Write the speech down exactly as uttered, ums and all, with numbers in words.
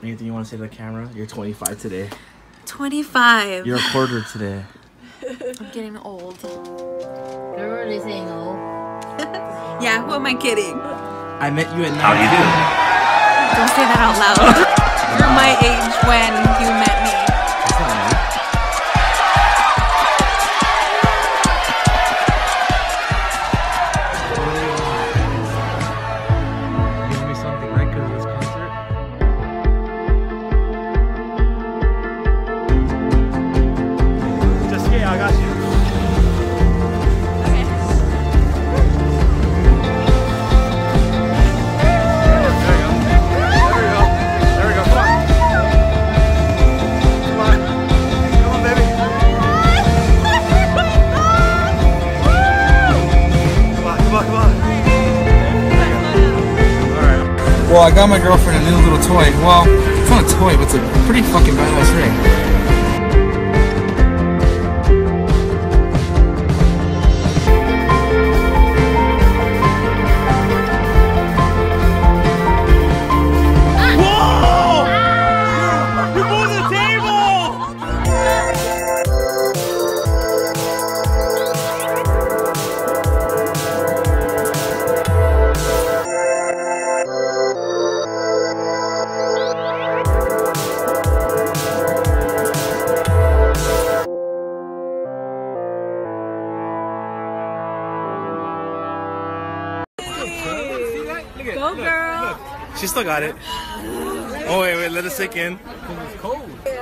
Anything you want to say to the camera? You're twenty-five today. twenty-five. You're a quarter today. I'm getting old. You're already saying old. Yeah, who am I kidding? I met you at night. How you do? Don't say that out loud. You're my age when you met me. That's not right. Give me something, right? Because of this concert. Just yeah, I got you. Well, I got my girlfriend a new little toy. Well, it's not a toy, but it's a pretty fucking badass ring. Go, girl. She still got it. Oh wait, wait, let it sink in. It's cold.